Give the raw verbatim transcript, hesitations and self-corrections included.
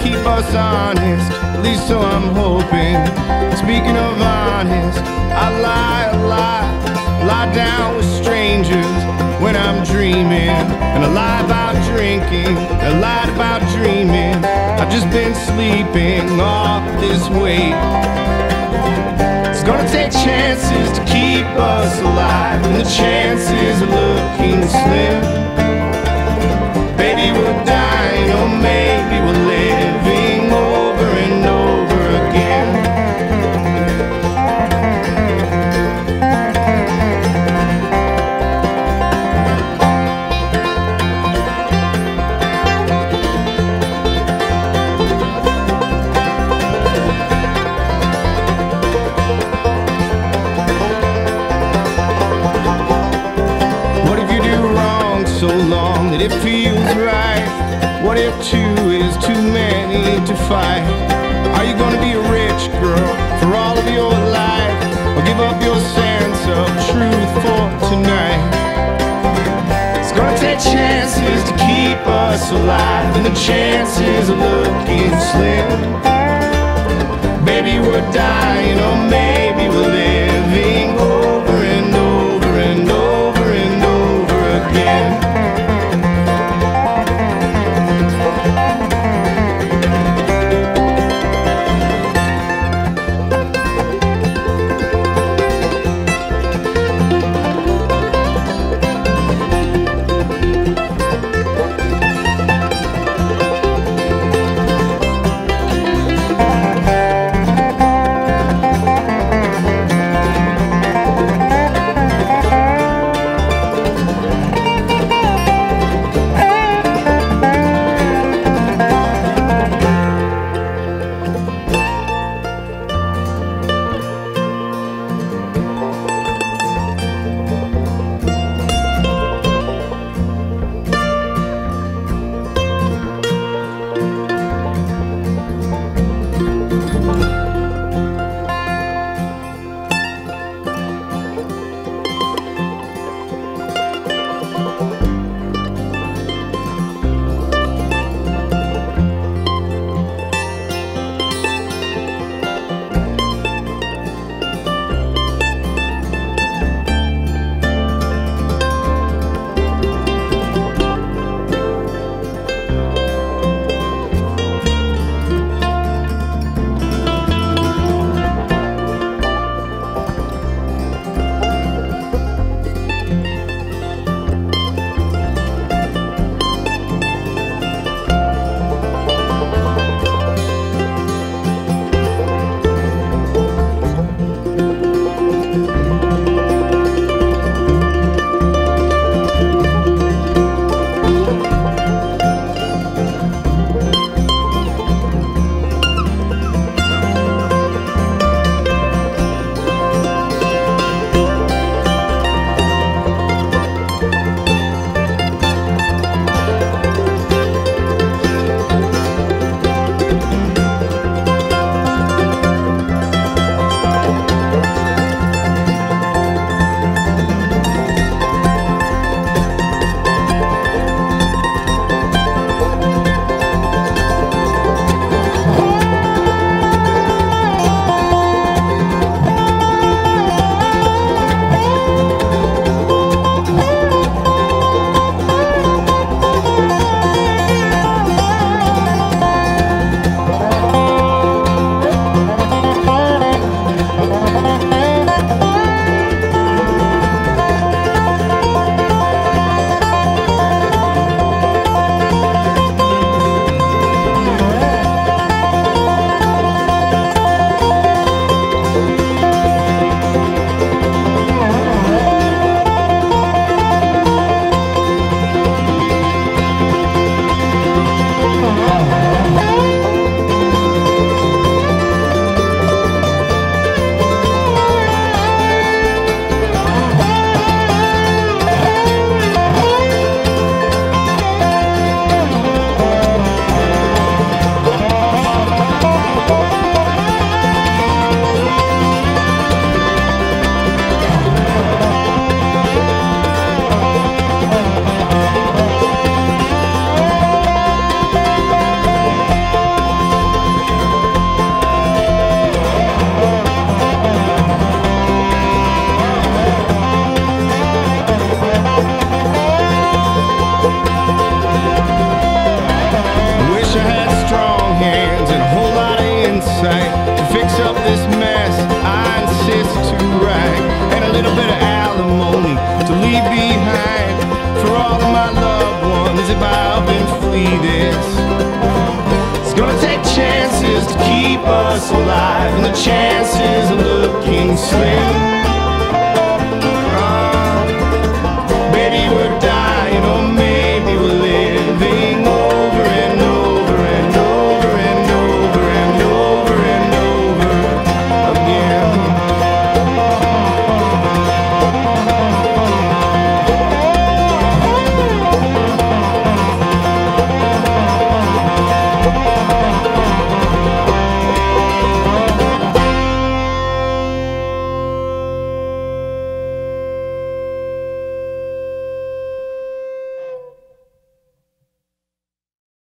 keep us honest, at least so I'm hoping. Speaking of honest, I lie, I lie, lie down with strangers when I'm dreaming, and I lie about drinking, I lied about dreaming. I've just been sleeping off this weight. It's gonna take chances to keep us alive, and the chances are looking slim. Baby, we're dying, or maybe we're living over and over again. What if you do wrong so long that it feels right? What if two is too many to fight? Are you gonna be a rich girl for all of your life, or give up your sense of truth for tonight? It's gonna take chances to keep us alive, and the chances are looking slim. Baby, we're dying, or maybe we're living over and over and over and over again. keep us alive, and the chances are looking slim.